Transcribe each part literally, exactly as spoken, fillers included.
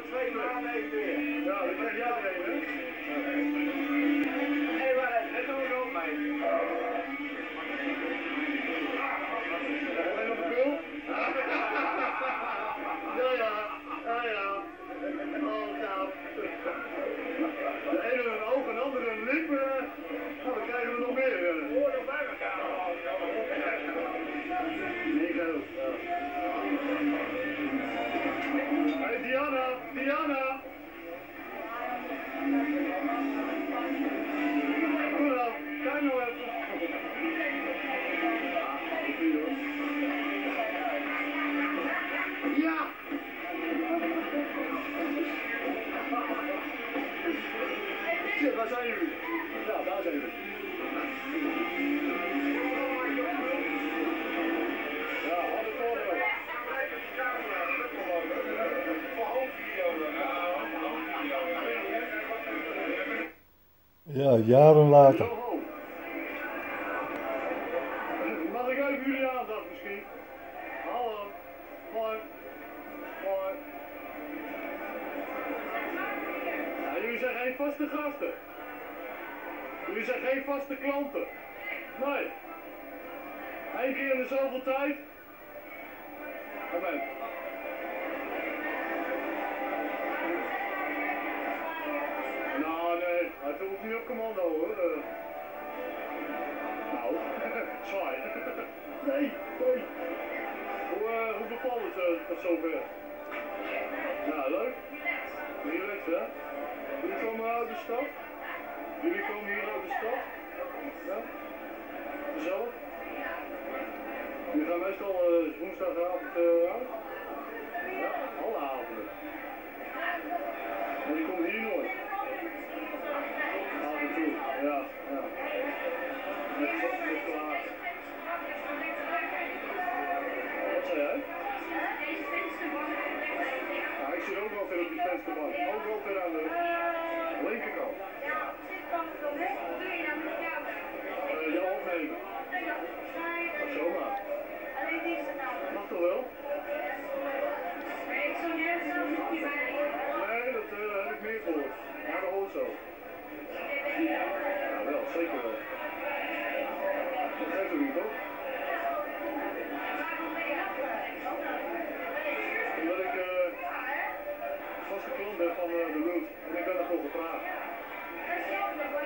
twee maanden weer. Ja, dat krijg jij er een, hè? Hé, maar dat doen we ook mee. Ben je nog een pil? Ja, ja. Ja, ja. Oh, gaaf. De ene een oog, een andere een lip. Nou, dan krijgen we nog meer. Hoor nog bij elkaar. Nico. Hey, Diana. Diana. Goed dan. Kijk nou even. Ja. Shit, waar zijn jullie? Ja, daar zijn jullie. Ja, alle toren. Ja, jaren later. Mag ik even jullie aandacht misschien? Hallo. Hoi. Hoi. Ja, jullie zijn geen vaste gasten. Jullie zijn geen vaste klanten. Nee. Eén keer in de zoveel tijd. Amen. Nou, nee. Hij hoeft niet op commando hoor. Uh. Nou, zwaai. Nee, nee. Hoe, uh, hoe bevalt het uh, tot zover? Ja, leuk. Relax, hè? Jullie komen uit de stad? Jullie komen hier uit de stad? Ja? Gezellig? Jullie gaan meestal uh, woensdagavond uh, uit? Ja, alle avonden. Maar die komt hier nooit. Af en toe, ja, ja. Met, met klaar. Wat zei jij? Ja, ik zit ook altijd op die vensterbank. Ook altijd aan de linkerkant. Uh, jou opnemen. Dat zomaar. Mag toch wel? Nee, dat uh, heb ik meer gehoord. Maar dat hoort zo. Ja, wel, zeker wel. Dat geeft ook niet, toch? Omdat ik uh, vaste klant ben van uh, de Root en ik ben daarvoor gevraagd. Ja.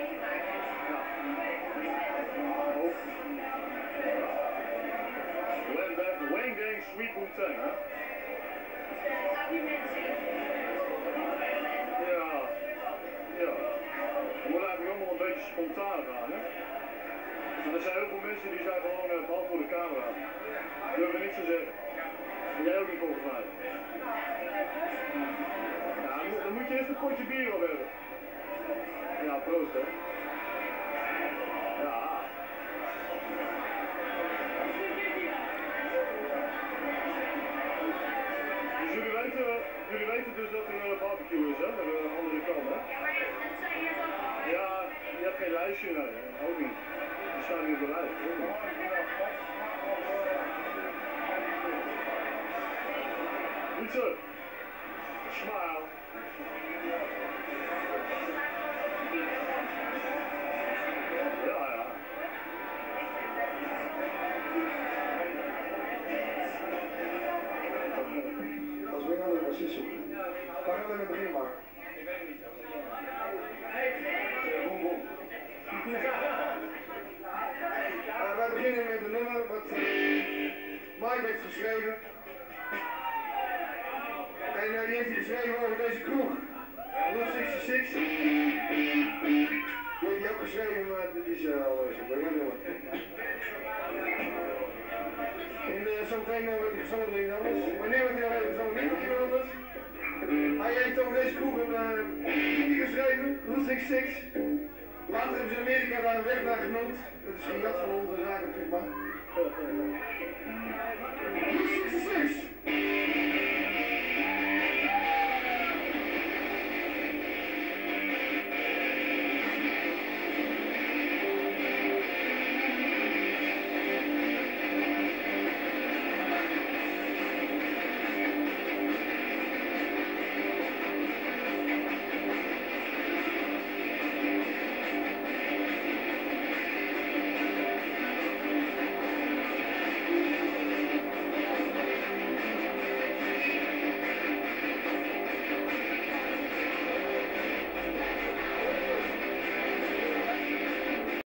Oh. Wayne Gang Sweet Wu-Tang, hè? Ja. Ja. We moeten eigenlijk allemaal een beetje spontaan gaan, hè? Maar er zijn heel veel mensen die zijn gewoon uh, bang voor de camera. Die durven niks te zeggen. En jij ook niet volgens mij. Ja, dan moet je eerst een potje bier op hebben. Ja, proost, hè? Ja. Dus jullie weten, jullie weten dus dat er een barbecue is, hè? Aan de andere kant, hè? Ja, je hebt geen lijstje, nee. Ook niet. Die staan niet op de lijst, hoor. Goed zo. Smile. Ja, ja. Als we gaan naar de positie. Waar gaan we met begin maken? Ik weet het niet. Boom, boom. Uh, wij beginnen met een nummer wat uh, Mike heeft geschreven. En uh, die heeft hij geschreven over deze kroeg. Route zesenzestig. Die heeft hij ook geschreven, maar dit is uh, al eens een bekend nummer. En uh, zometeen uh, wordt hij gezongen door iemand anders. Wanneer wordt hij nog even gezongen door iemand anders? Hij heeft over deze kroeg een uh, geschreven, Route zesenzestig. Later hebben ze in Amerika daar een weg naar genoemd. Dat is geen gat van onze zaken natuurlijk, maar.